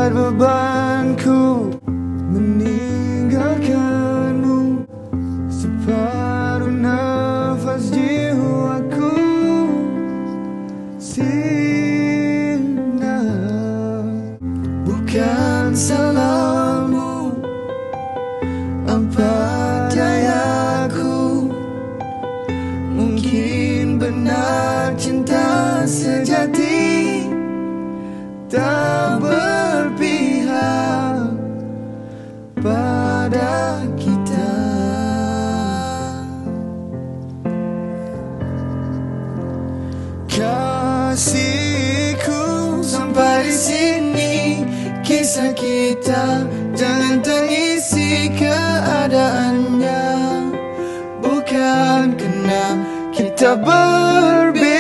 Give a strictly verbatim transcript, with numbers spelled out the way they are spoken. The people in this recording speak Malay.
berat bebanku meninggalkanmu, separuh nafas jiwaku sirna. Bukan salahmu, apa dayaku, mungkin benar cinta sejati tak berpihak pada kita. Kasihku, sampai di sini kisah kita, jangan tangisi keadaannya. Bukan kena kita berbeda,